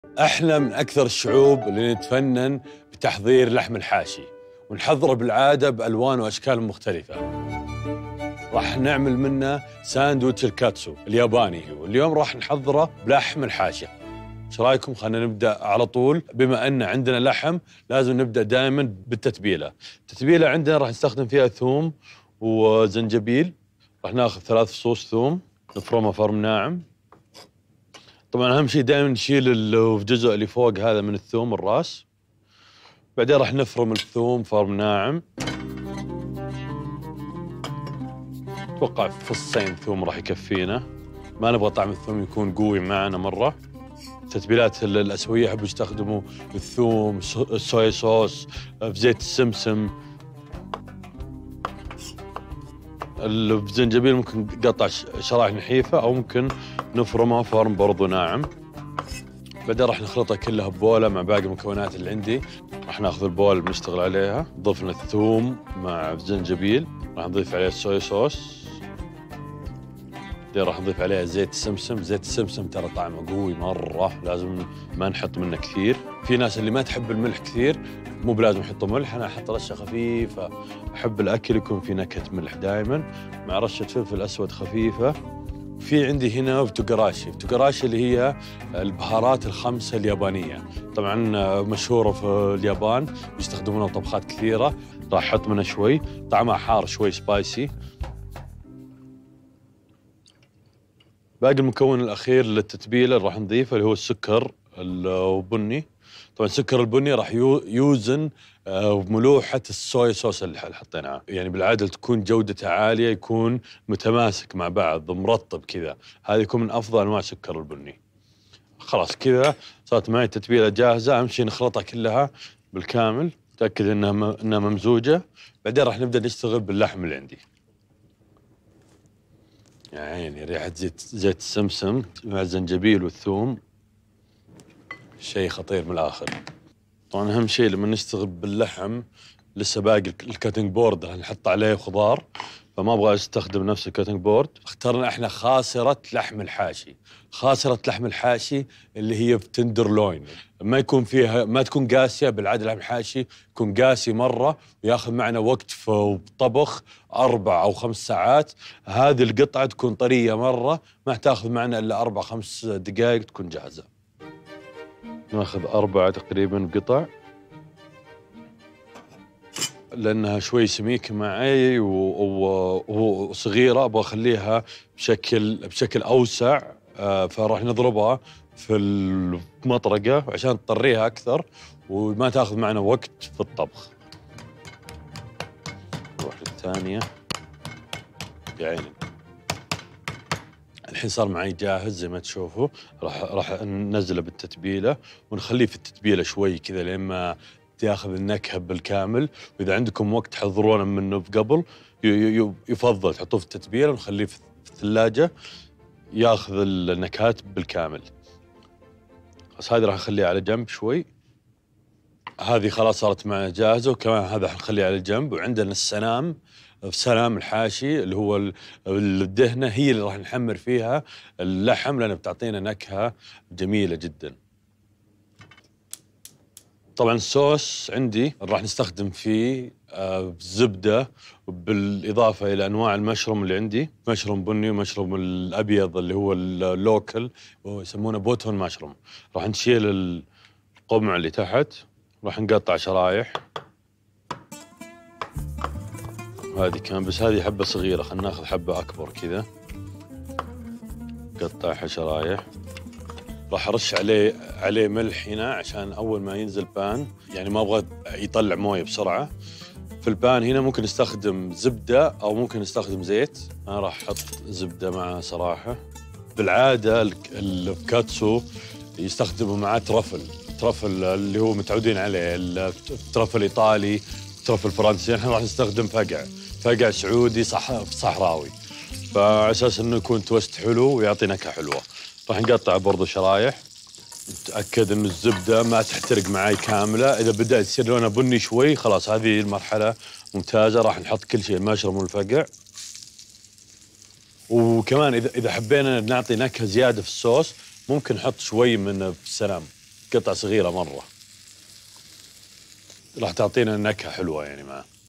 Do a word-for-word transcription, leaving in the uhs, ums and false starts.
احنا من اكثر الشعوب اللي نتفنن بتحضير لحم الحاشي، ونحضره بالعاده بالوان واشكال مختلفه. راح نعمل منه ساندويتش الكاتسو الياباني، واليوم راح نحضره بلحم الحاشي. ايش رايكم؟ خلينا نبدا على طول. بما ان عندنا لحم لازم نبدا دائما بالتتبيله. التتبيله عندنا راح نستخدم فيها ثوم وزنجبيل. راح ناخذ ثلاث فصوص ثوم نفرمها فرم ناعم. طبعا اهم شيء دائما نشيل الجزء اللي فوق هذا من الثوم الراس. بعدين راح نفرم الثوم فرم ناعم. اتوقع فصين ثوم راح يكفينا، ما نبغى طعم الثوم يكون قوي معنا مره. التتبيلات الاسيويه يحبوا يستخدموا الثوم، الصويا صوص، في زيت السمسم. الزنجبيل ممكن قطع شرائح نحيفه او ممكن نفرمها فرم برضو ناعم. بعدين راح نخلطها كلها ببوله مع باقي المكونات اللي عندي. راح ناخذ البول اللي بنشتغل عليها، ضفنا الثوم مع الزنجبيل، راح نضيف عليه الصويا صوص. بعدين راح نضيف عليها زيت السمسم. زيت السمسم ترى طعمه قوي مره، لازم ما نحط منه كثير. في ناس اللي ما تحب الملح كثير مو بلازم يحطوا ملح، انا احط رشه خفيفه. احب الاكل يكون في نكهه ملح دائما مع رشه فلفل اسود خفيفه. في عندي هنا بتوغاراشي. بتوغاراشي اللي هي البهارات الخمسة اليابانية، طبعا مشهورة في اليابان، يستخدمونها بطبخات كثيرة. راح أحط منها شوي، طعمها حار شوي سبايسي. باقي المكون الأخير للتتبيلة راح نضيفه اللي هو السكر البني. طبعا السكر البني راح يوزن ملوحة الصويا صوص اللي حطيناه، يعني بالعادة تكون جودته عالية، يكون متماسك مع بعض مرطب كذا. هذا يكون من أفضل أنواع السكر البني. خلاص كذا صارت معي التتبيلة جاهزة. أهم شيء نخلطها كلها بالكامل، تأكد إنها إنها ممزوجة. بعدين راح نبدأ نشتغل باللحم اللي عندي. يا عيني ريحة زيت زيت السمسم مع الزنجبيل والثوم، شيء خطير من الآخر. طبعا أهم شيء لما نشتغل باللحم لسه باقي الكاتنج بورد راح نحط عليه خضار، فما أبغى أستخدم نفس الكاتنج بورد. اخترنا إحنا خاصرة لحم الحاشي. خاصرة لحم الحاشي اللي هي بتندر لوين، ما يكون فيها، ما تكون قاسية. بالعادة لحم الحاشي يكون قاسي مرة وياخذ معنا وقت في الطبخ أربع أو خمس ساعات. هذه القطعة تكون طرية مرة، ما تاخذ معنا إلا أربع خمس دقائق تكون جاهزة. ناخذ أربعة تقريبا قطع لأنها شوي سميكة معي وصغيرة، أبغى أخليها بشكل بشكل أوسع. فراح نضربها في المطرقة عشان تطريها أكثر وما تاخذ معنا وقت في الطبخ. نروح للثانية. يا عيني الحين صار معي جاهز زي ما تشوفوا. راح راح ننزله بالتتبيلة ونخليه في التتبيلة شوي كذا لين ما ياخذ النكهة بالكامل. وإذا عندكم وقت تحضرونه منه قبل يفضل تحطوه في التتبيلة ونخليه في الثلاجة ياخذ النكهات بالكامل. بس هذه راح نخليها على جنب شوي. هذه خلاص صارت معنا جاهزة، وكمان هذا حنخليه على جنب. وعندنا السنام، سنام الحاشي اللي هو الدهنة، هي اللي راح نحمر فيها اللحم لأنها بتعطينا نكهة جميلة جدا. طبعا الصوص عندي راح نستخدم فيه زبدة بالإضافة إلى أنواع المشروم اللي عندي، مشروم بني ومشروم الأبيض اللي هو اللوكل ويسمونه بوتون مشروم. راح نشيل القمع اللي تحت، راح نقطع شرايح. هذه كان بس هذه حبة صغيرة، خلينا ناخذ حبة أكبر كذا قطعها شرايح. راح أرش عليه عليه ملح هنا عشان أول ما ينزل بان، يعني ما أبغى يطلع موية بسرعة. في البان هنا ممكن نستخدم زبدة أو ممكن نستخدم زيت. أنا راح أحط زبدة معها صراحة. بالعادة الكاتسو يستخدموا معاه ترفل، ترفل اللي هو متعودين عليه، الترفل إيطالي، ترفل فرنسي. احنا راح نستخدم فقع، فقع سعودي صح صحراوي، فعلى أساس إنه يكون توست حلو ويعطي نكهة حلوة. راح نقطع برضو شرايح. نتأكد إنه الزبدة ما تحترق معي كاملة. إذا بدأ يصير لونها بني شوي خلاص هذه المرحلة ممتازة. راح نحط كل شيء، المشروم والفقع. وكمان إذا إذا حبينا نعطي نكهة زيادة في الصوص ممكن نحط شوي من السلام. قطع صغيرة مرة، راح تعطينا نكهة حلوة يعني معه.